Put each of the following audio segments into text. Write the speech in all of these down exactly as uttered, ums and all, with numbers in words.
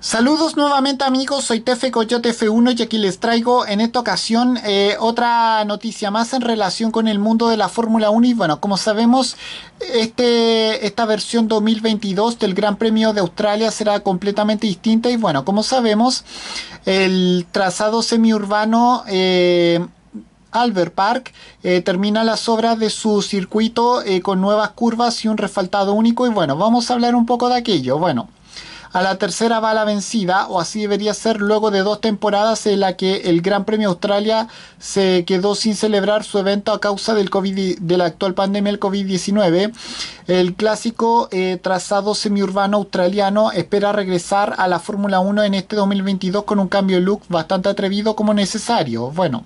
Saludos nuevamente amigos, soy Tefe Coyote F uno y aquí les traigo en esta ocasión eh, otra noticia más en relación con el mundo de la Fórmula uno. Y bueno, como sabemos, este, esta versión dos mil veintidós del Gran Premio de Australia será completamente distinta. Y bueno, como sabemos, el trazado semiurbano eh, Albert Park eh, termina las obras de su circuito eh, con nuevas curvas y un refaltado único. Y bueno, vamos a hablar un poco de aquello. Bueno, a la tercera va la vencida, o así debería ser, luego de dos temporadas en la que el Gran Premio Australia se quedó sin celebrar su evento a causa del COVID, de la actual pandemia del COVID diecinueve. El clásico eh, trazado semiurbano australiano espera regresar a la Fórmula uno en este dos mil veintidós con un cambio de look bastante atrevido como necesario. Bueno.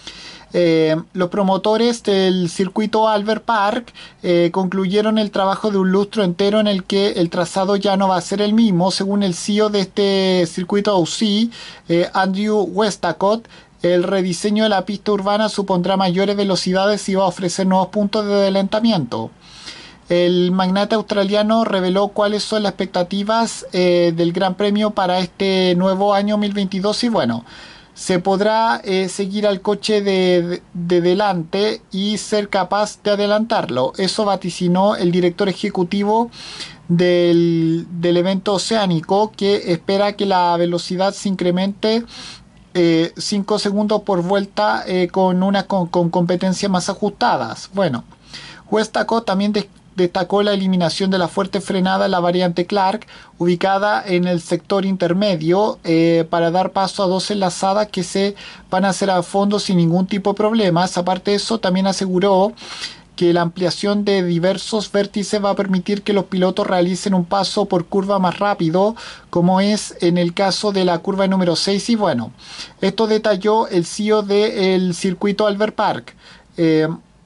Eh, los promotores del circuito Albert Park eh, concluyeron el trabajo de un lustro entero en el que el trazado ya no va a ser el mismo. Según el C E O de este circuito O C, eh, Andrew Westacott, el rediseño de la pista urbana supondrá mayores velocidades y va a ofrecer nuevos puntos de adelantamiento. El magnate australiano reveló cuáles son las expectativas eh, del Gran Premio para este nuevo año dos mil veintidós y bueno, se podrá eh, seguir al coche de, de, de delante y ser capaz de adelantarlo. Eso vaticinó el director ejecutivo del, del evento oceánico, que espera que la velocidad se incremente eh, cinco segundos por vuelta eh, con, una, con, con competencias más ajustadas. Bueno, Westacott también de, destacó la eliminación de la fuerte frenada en la variante Clark, ubicada en el sector intermedio, eh, para dar paso a dos enlazadas que se van a hacer a fondo sin ningún tipo de problemas. Aparte de eso, también aseguró que la ampliación de diversos vértices va a permitir que los pilotos realicen un paso por curva más rápido, como es en el caso de la curva número seis. Y bueno, esto detalló el C E O del circuito Albert Park. Eh,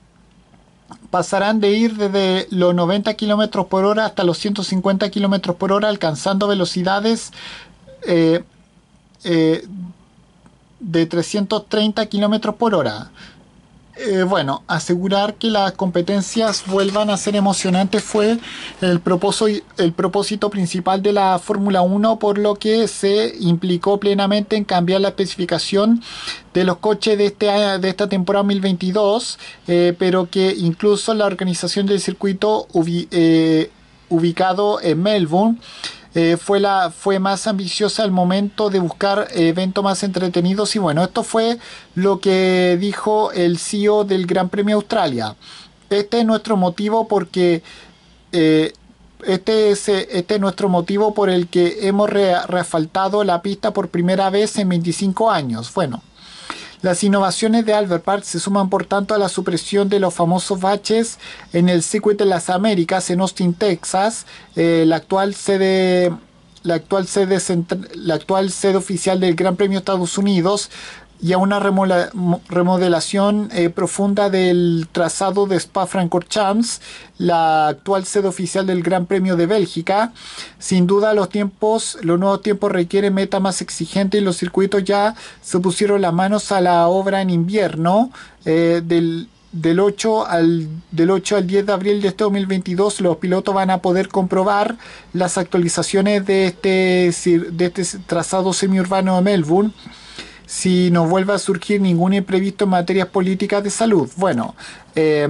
pasarán de ir desde los noventa kilómetros por hora hasta los ciento cincuenta kilómetros por hora, alcanzando velocidades eh, eh, de trescientos treinta kilómetros por hora. Eh, bueno, asegurar que las competencias vuelvan a ser emocionantes fue el propósito, el propósito principal de la Fórmula uno, por lo que se implicó plenamente en cambiar la especificación de los coches de, este, de esta temporada dos mil veintidós, eh, pero que incluso la organización del circuito ubi, eh, ubicado en Melbourne Eh, fue, la, fue más ambiciosa al momento de buscar eventos más entretenidos. Y bueno, esto fue lo que dijo el C E O del Gran Premio Australia. Este es nuestro motivo porque eh, este, es, este es nuestro motivo por el que hemos re, reasfaltado la pista por primera vez en veinticinco años. Bueno, las innovaciones de Albert Park se suman por tanto a la supresión de los famosos baches en el Circuito de las Américas en Austin, Texas, eh, la actual sede, la actual sede, la actual sede oficial del Gran Premio de Estados Unidos, y a una remodelación eh, profunda del trazado de Spa-Francorchamps, la actual sede oficial del Gran Premio de Bélgica. Sin duda los tiempos, los nuevos tiempos requieren metas más exigentes y los circuitos ya se pusieron las manos a la obra en invierno. Eh, del, del, ocho al, del ocho al diez de abril de este dos mil veintidós los pilotos van a poder comprobar las actualizaciones de este, de este trazado semiurbano de Melbourne, si no vuelve a surgir ningún imprevisto en materias políticas de salud. Bueno, eh,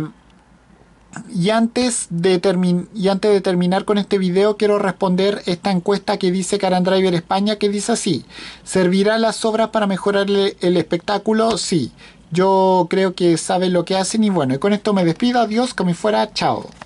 y, antes de y antes de terminar con este video, quiero responder esta encuesta que dice Car and Driver España, que dice así: ¿servirán las obras para mejorar el, el espectáculo? Sí, yo creo que saben lo que hacen. Y bueno, y con esto me despido. Adiós, como fuera, chao.